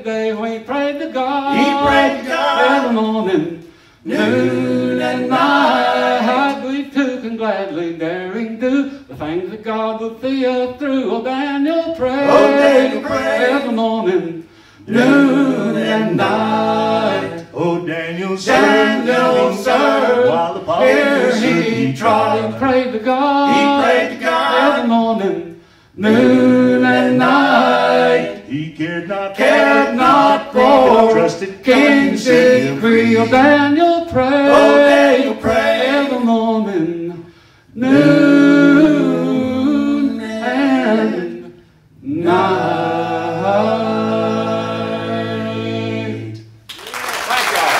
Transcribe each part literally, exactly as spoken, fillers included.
every day when he prayed to God. He prayed to God. Every morning, noon and night. We too can gladly daring do the things that God will see us through. Oh, Daniel prayed. Oh, Daniel prayed. Every morning, noon and night. Oh, Daniel served, Daniel served, while the here he he tried and prayed to God. He prayed to God. Every morning, noon and night. He cared not, cared not for trusted king's decree. Oh, Daniel prayed. Oh, Daniel prayed. Every morning, noon and night. Thank y'all.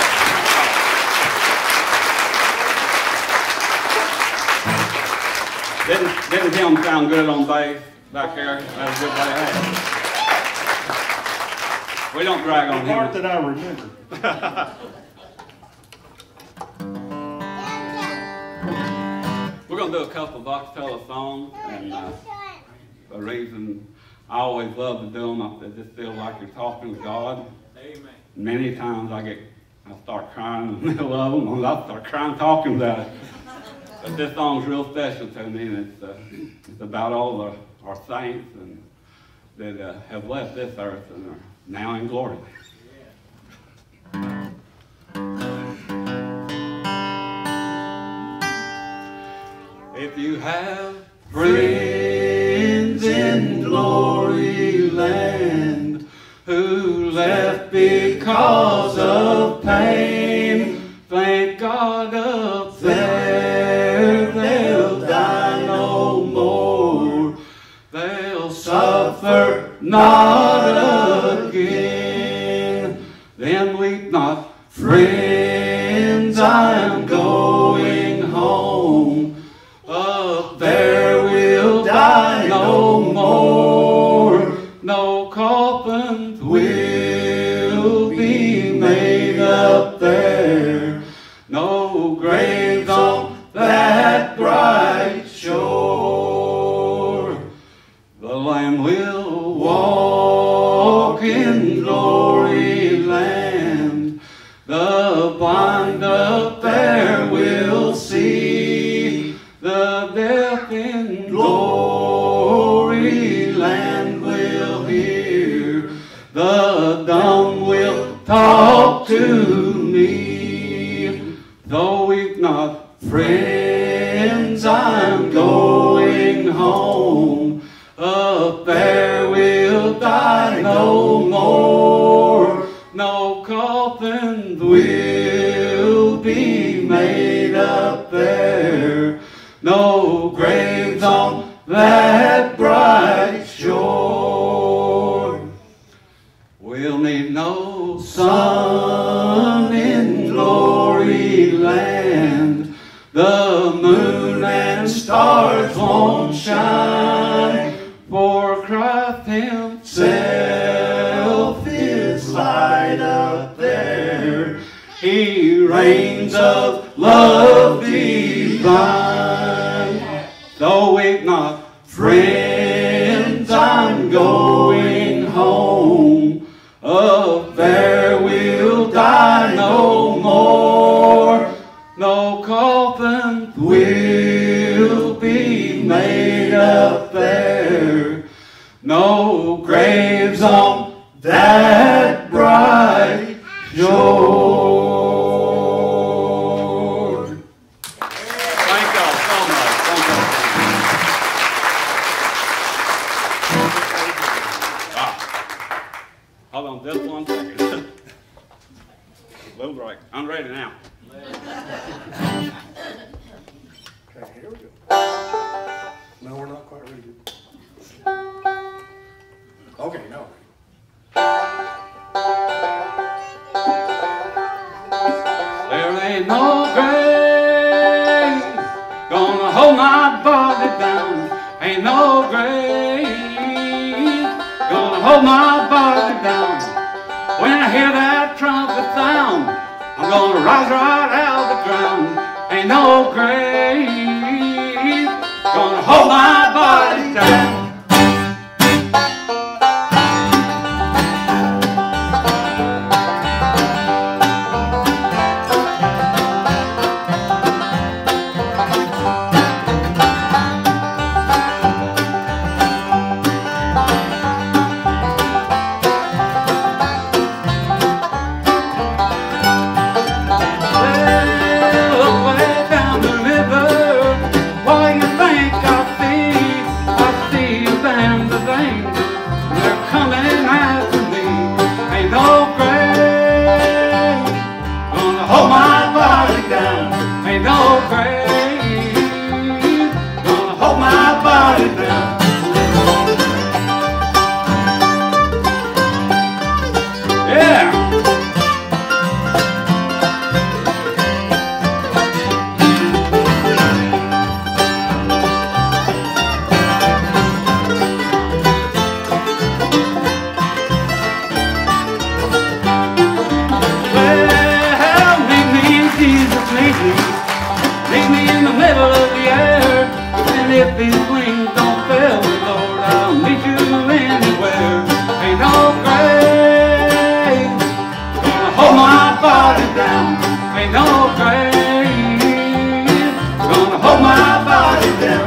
Didn't, didn't him sound good on bass back there? That was a good day. We don't drag on The part him. that I remember. We're going to do a couple of acapella songs, and uh, the reason I always love to do them, I just feel like you're talking to God. Amen. Many times I get, I start crying in the middle of them, and I start crying talking about it. But this song's real special to me, and it's, uh, it's about all the, our saints and that uh, have left this earth and are now in glory. If you have friends in glory land who left because of pain, thank God up there they'll die no more. They'll suffer not again. Then weep not, friends, I'm going home. Up there we'll die no more. No coffins will be made up there. No graves on that bright shore. The Lamb will walk in glory land. The blind up there will see. The deaf in glory land will hear. The dumb will talk to me. Though we've not friends, I'm going home. Up there we'll die no more. No coffins will be made up there. No graves on that bright shore. We'll need no sun in glory land. The moon and stars won't shine, for Christ himself is light up there. He reigns of love divine. Though we've not friends, I'm going home. Up there we'll die no more. No coffins will be made up there. No graves on that bright shore. Thank y'all so much. Thank y'all. Ah. Hold on just one second. Little break. I'm ready now. Okay, here we go. No, we're not quite ready. Okay, no. There ain't no grave gonna hold my body down. Ain't no grave gonna hold my body down. When I hear that trumpet sound, I'm gonna rise right out of the ground. Ain't no grave gonna hold my body down. And if these wings don't fail me, Lord, I'll meet you anywhere. Ain't no grave gonna hold my body down. Ain't no grave gonna hold my body down.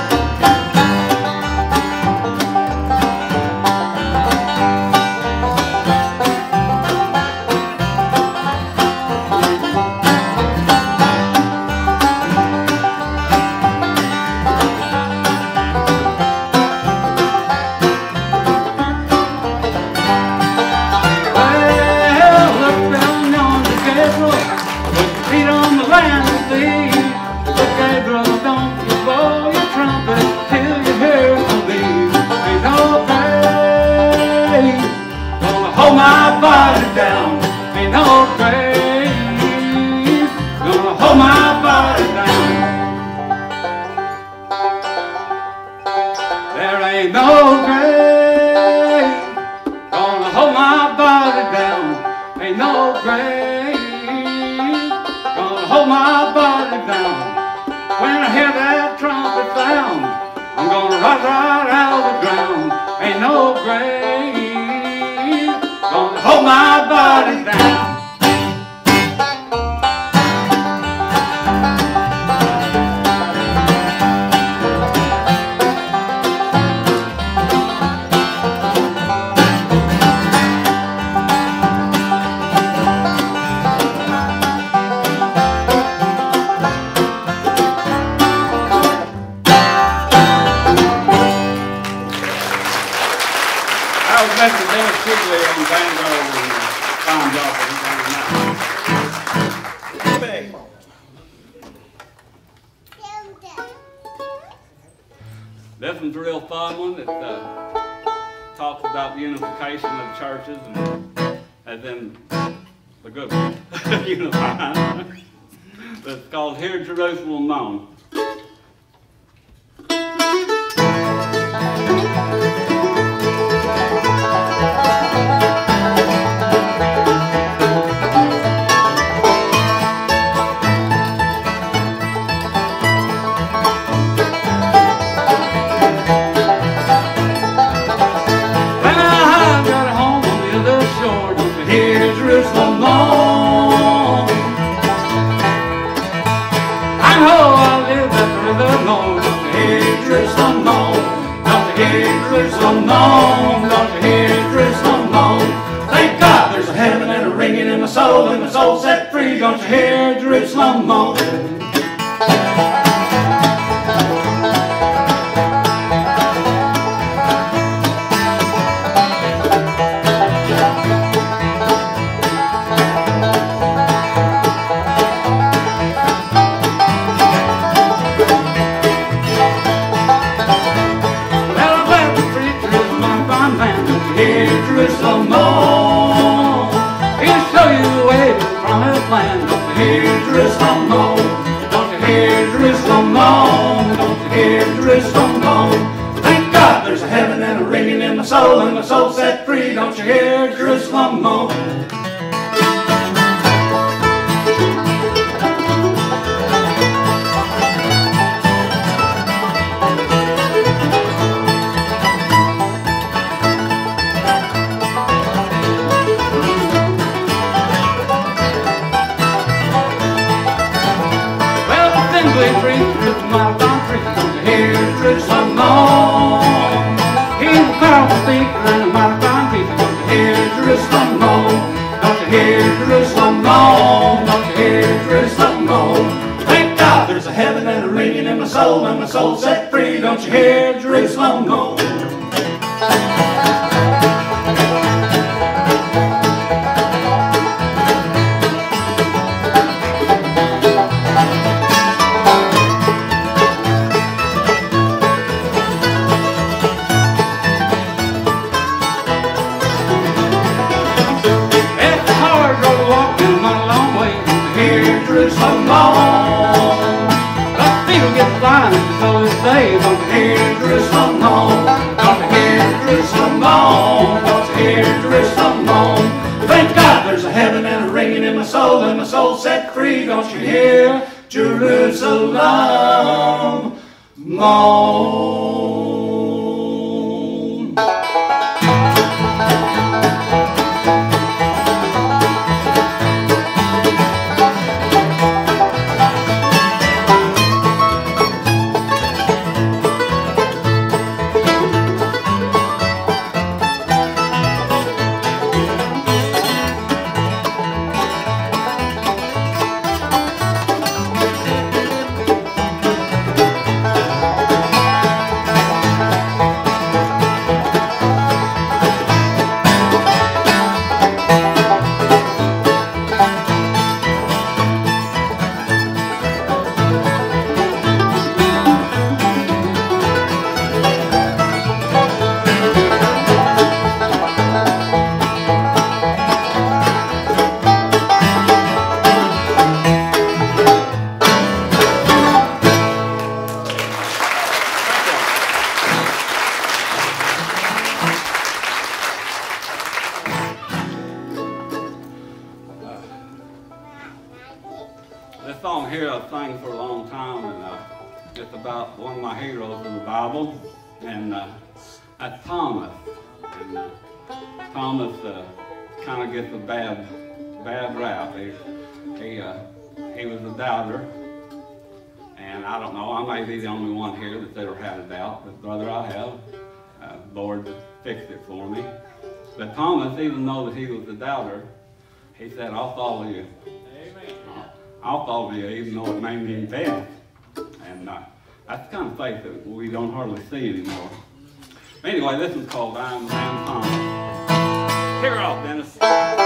This one's a real fun one. It uh, talks about the unification of churches and as in the good one, unified. It's called Hear Jerusalem Moan. Jerusalem moan, don't you hear Jerusalem moan? Thank God there's a heaven and a ringing in my soul, and my soul set free, don't you hear Jerusalem moan? Jerusalem moan, he'll show you the way to the promised land. Don't you hear Jerusalem moan? Don't you hear Jerusalem moan? Don't you hear Jerusalem moan? Thank God there's a heaven and a ringing in my soul, and my soul set free. Don't you hear Jerusalem moan? Preachers, my country, don't you hear Jerusalem moan? He's a powerful speaker and a mighty fine preacher, don't you hear Jerusalem moan? Don't you hear Jerusalem moan? Don't you hear Jerusalem moan? Thank God there's a heaven and a ringing in my soul, and my soul set free, don't you hear Jerusalem moan? Jerusalem moan, the feet get blind, so it's saved. Don't you hear Jerusalem moan? Don't you hear Jerusalem moan? Don't you hear Jerusalem moan? Thank God there's a heaven and a ringing in my soul, and my soul set free. Don't you hear Jerusalem moan. This song here I've sang for a long time, and uh, it's about one of my heroes in the Bible, and uh, that's Thomas. And uh, Thomas uh, kind of gets a bad, bad rap. He, he, uh, he was a doubter, and I don't know, I may be the only one here that's ever had a doubt, but brother, I have. Uh, the Lord fixed it for me. But Thomas, even though that he was a doubter, he said, "I'll follow you. I'll follow you, even though it may mean death." And uh, that's the kind of faith that we don't hardly see anymore. Anyway, this is called I'm I'm Thomas. Here off, Dennis.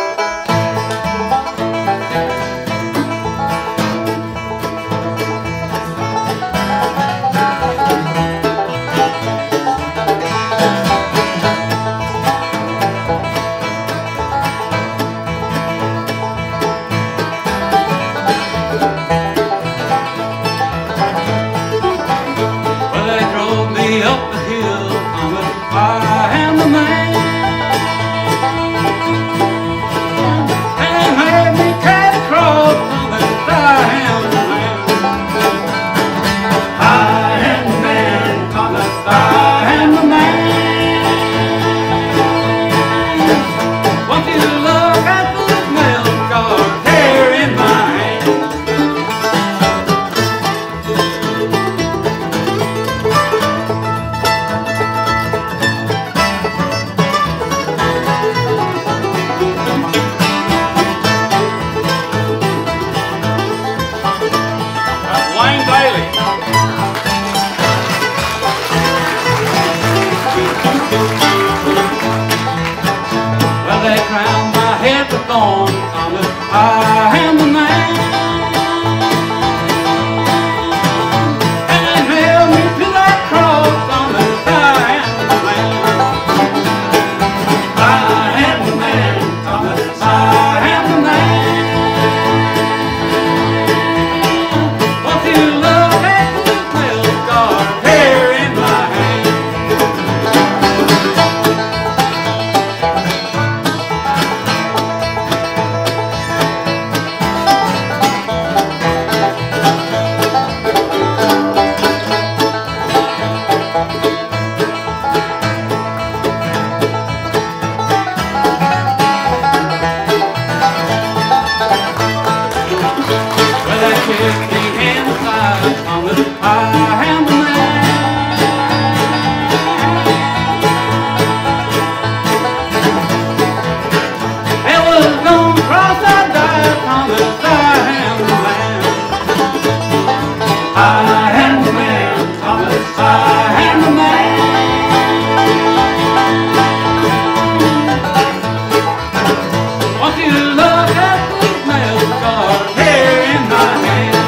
Up the hill, Thomas, I am the man. And made me carry the cross, Thomas, I am the man. I am the man, Thomas, I am the man. Want you to look at the nail scars here in my hand. Well, they crowned my head with thorns, Thomas, I am the man. And they nailed me to that cross, Thomas, I am the man. I am the man, Thomas, I am the man. Want you to look at the nail scars here in my hand. I am the man. It was on the cross I died, Thomas, I am the man. I am the man, Thomas, I am the man. Want you to look at these nail scars here in my hand.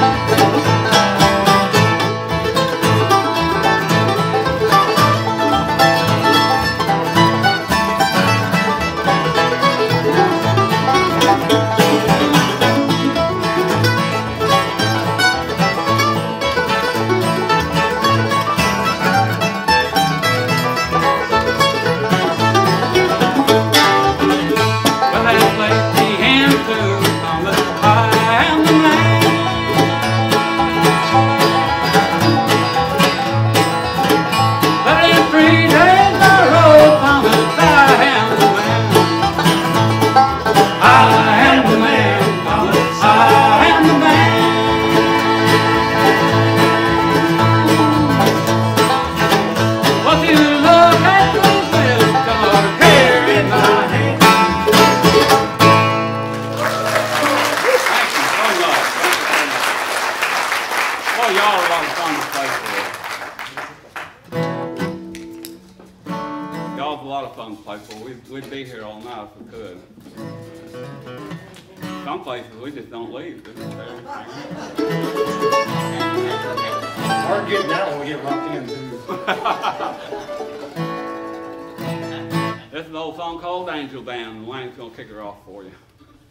we could. Some places we just don't leave. Hard getting out when we get locked in, too. This is an old song called Angel Band, and Wayne's going to kick her off for you.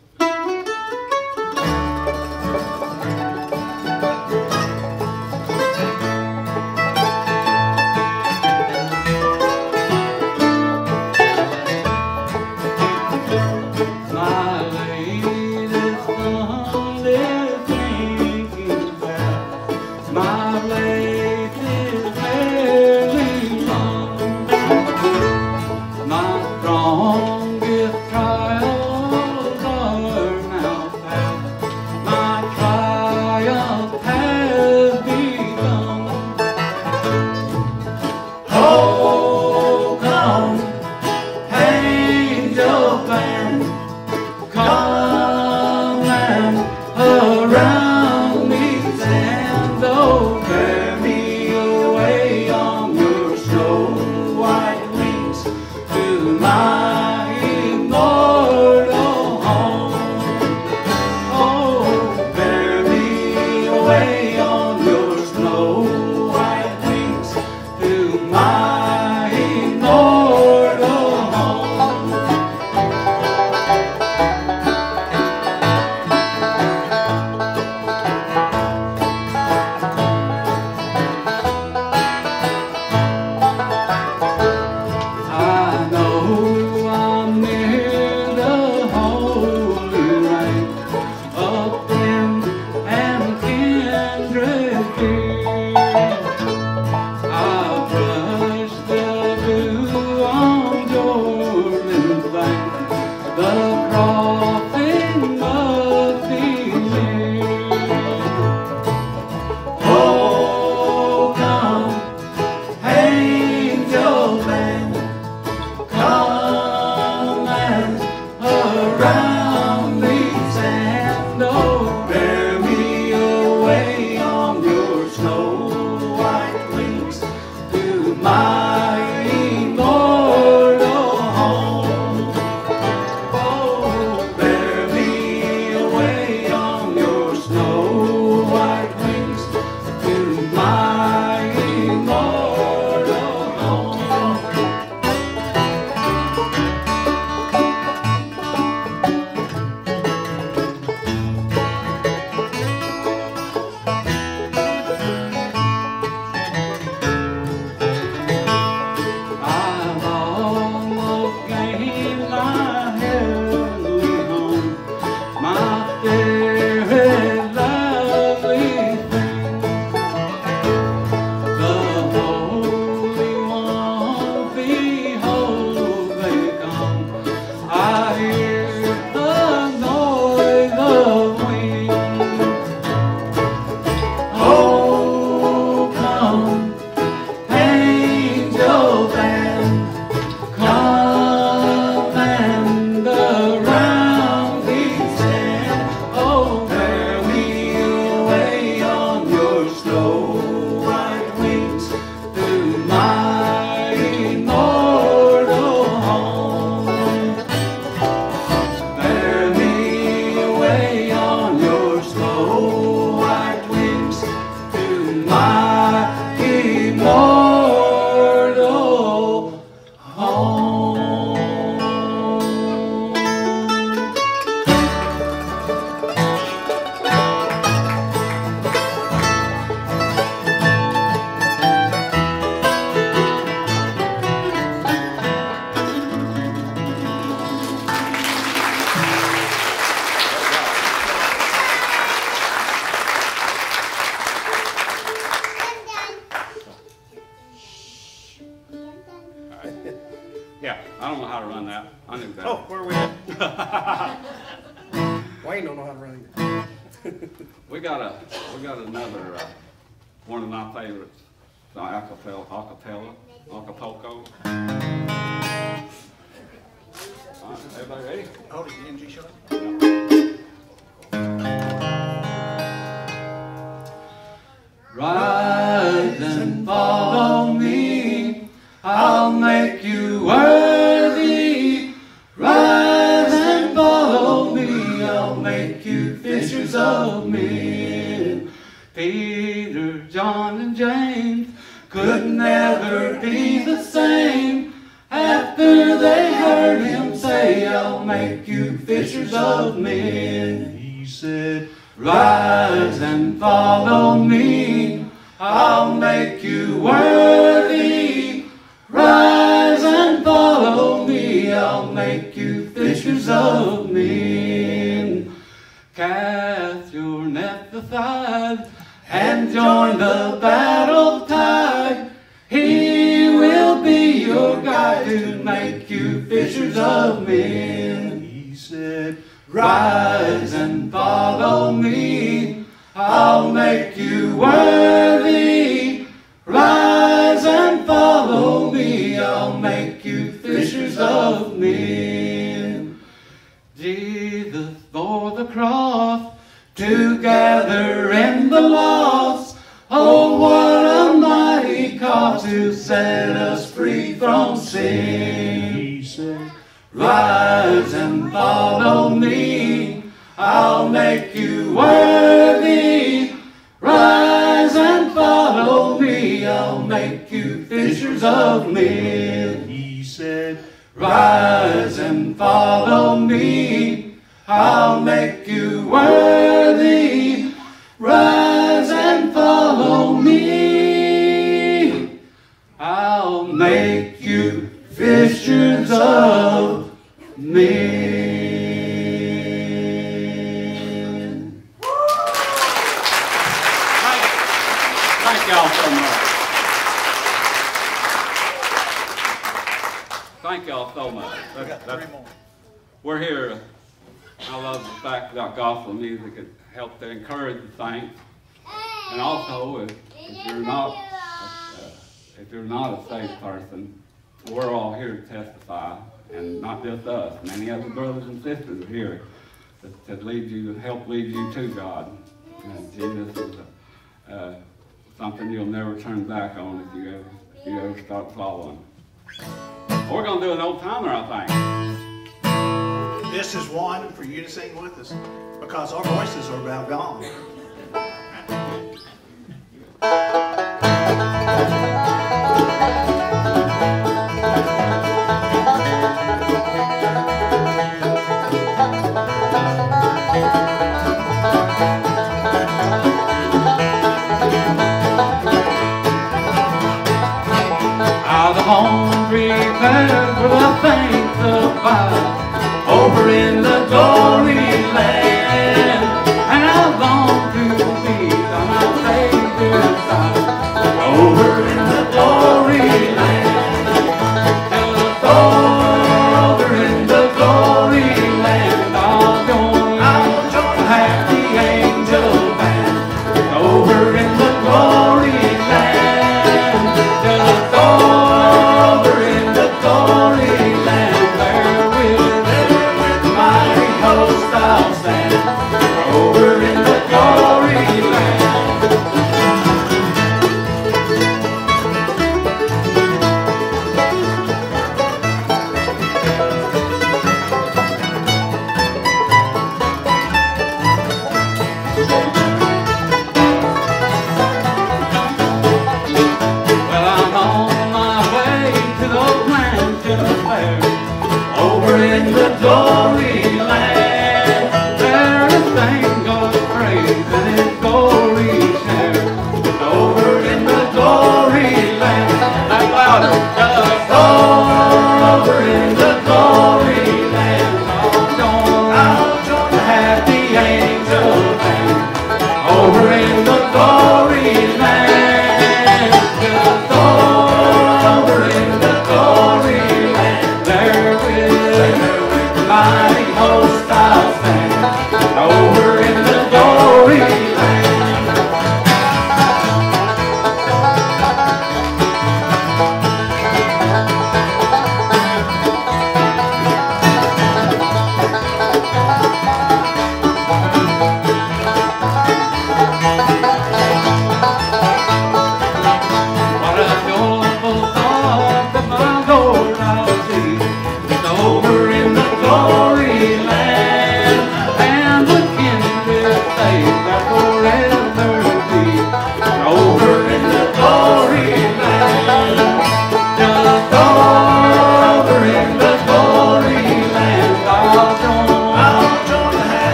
Yeah, I don't know how to run that. I knew that. Oh, where are we at? Wayne don't know how to run either. we got a, we got another uh, one of my favorites, the acapella, acapella, Acapulco. All right, everybody ready? Hold it, M G shot. Rise and follow me, I'll make you worthy. Rise make you fishers of men. Peter, John, and James could never be the same after they heard him say, I'll make you fishers of men. He said, rise and follow me, I'll make you worthy. Rise and follow me, I'll make you fishers of men. Cast your net aside and join the battle tide. He will be your guide to make you fishers of men. He said, rise and follow me, I'll make you worthy. Rise and follow me, I'll make you fishers of men. Jesus bore the cross to gather in the lost. Oh, what a mighty cause to set us free from sin. He said, rise and follow me, I'll make you worthy. Rise and follow me, I'll make you fishers of men. He said, rise and follow me, I'll make you worthy. Rise and follow me, I'll make you fishers of men. Thank y'all so much. Thank y'all so much. That's, that's, we're here. I love the fact that gospel music has helped to encourage the saints. And also, if, if you're not uh, if you're not a saved person, we're all here to testify, and not just us. Many other brothers and sisters are here to, to lead you, help lead you to God. And Jesus is a, uh, something you'll never turn back on if you ever, if you ever start following. We're going to do an old timer, I think. This is one for you to sing with us, because our voices are about gone. Home prepare for the saints abide over in the glory land, and I long to be on our Savior's side over in the glory land. Tell us all over in the glory land, I'll join, I'll join the happy angel band over in the glory land. Tell us all glory land, there is things going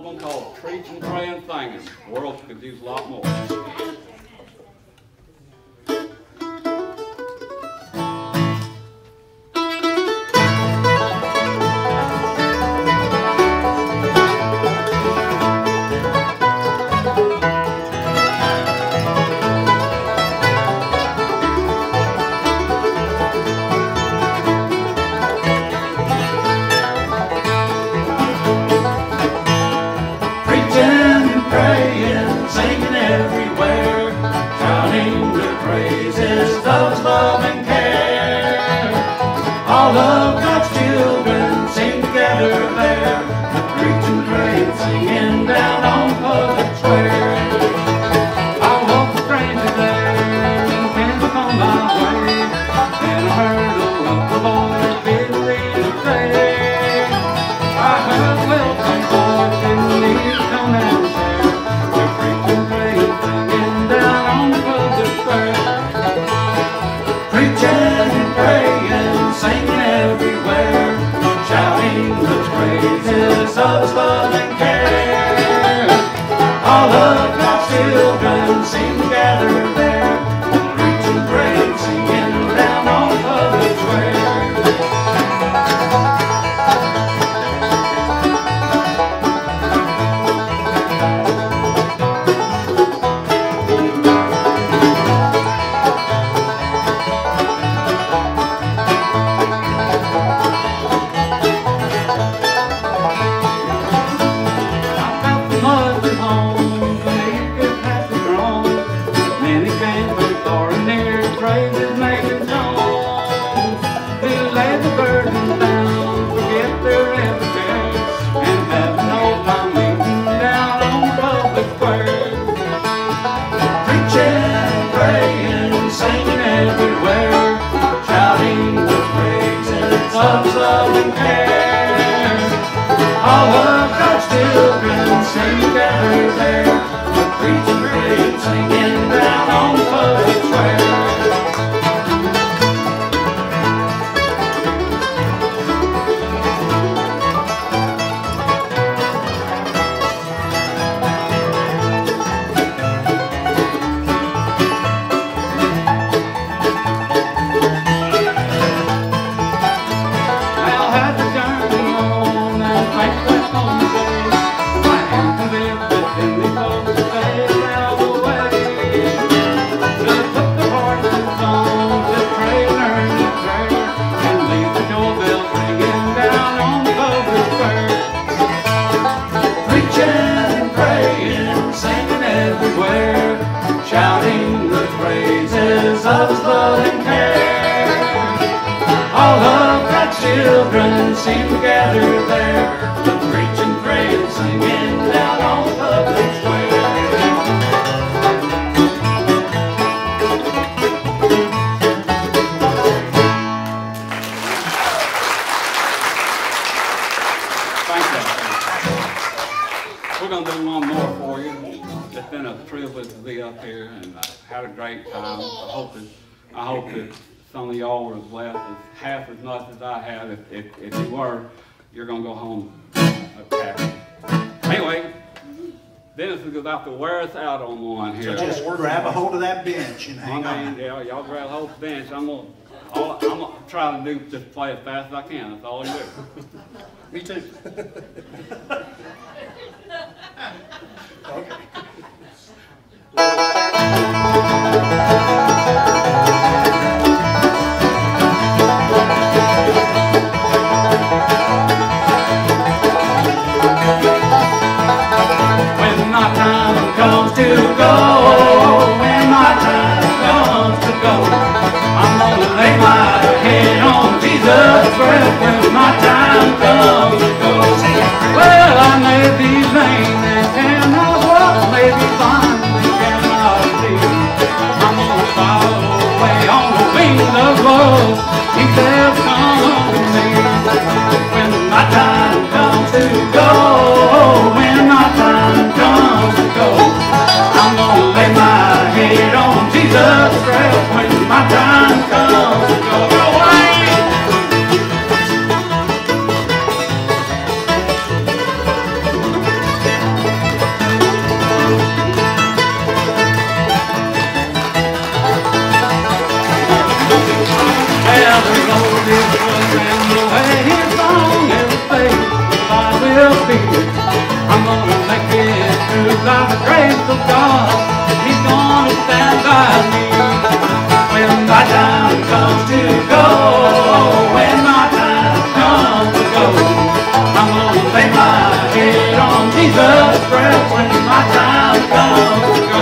one called Preaching, Praying, Singing. The world could use a lot more. All of God's children sing together there, preaching, praying, singing down on public square. I walked a stranger there and came upon my way, and I heard a local voice bidding me to stay. I heard a welcome voice and need to come and share. They're preaching, praying, singing down on the public square. Preaching and praying, singing everywhere, shouting the praises of His love and care. All of God's children sing together there, preaching, praying, singing down on public square. Of love and care. All of God's children sing together there, preaching, praying, singing down on public square. Shouting the praises of His love and care. All of God's children sing together there, preaching, praying, singing down on public square. Thank you. We're going to do one more for you. It's been a privilege to be up here, and I had a great time. I hope that I hope that some of y'all were as blessed as half as much as I had. If, if, if you were, you're going to go home happy. Anyway, Dennis is about to wear us out on one here. So just grab a hold of that bench and hang I mean, on. yeah, y'all grab a hold of the bench. I'm gonna, all, I'm gonna try to do just play as fast as I can. That's all I do. Me too. Okay. When my time comes to go, when my time comes to go, I'm gonna lay my head on Jesus' breast when my time comes to go. Well, I may be lame and cannot walk, may be blind and cannot see. I'm gonna will be. I'm gonna make it through by the grace of God. He's gonna stand by me. When my time comes to go, when my time comes to go, I'm gonna lay my head on Jesus' breast when my time comes to go.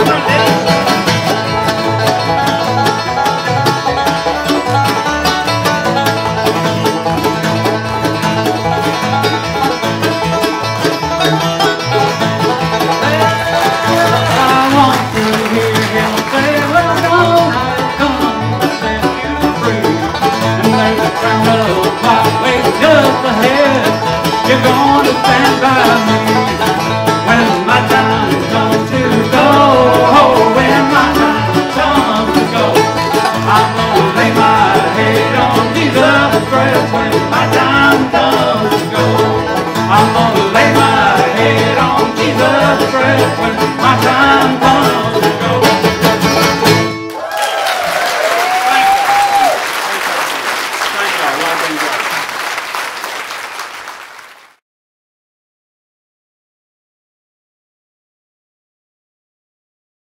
Just ahead, you're gonna stand by me when my time comes to go. When my time comes to go, I'm gonna lay my head on Jesus' breast when my time comes.